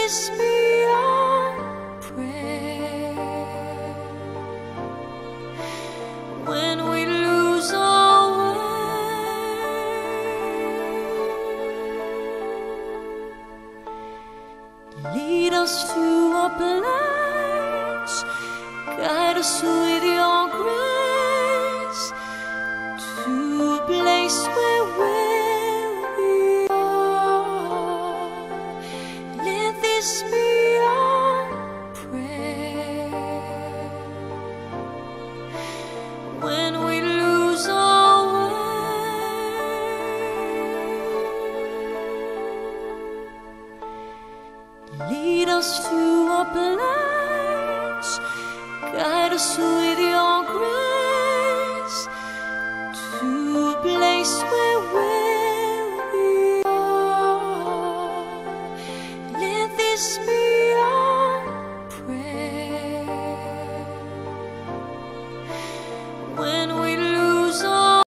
this be our prayer. When we lose our way, lead us to a place, guide us with your grace, to a place where we are. Let this be our prayer. When we lose our way, lead us to a place, guide us with your grace, to a place where we are. Let this be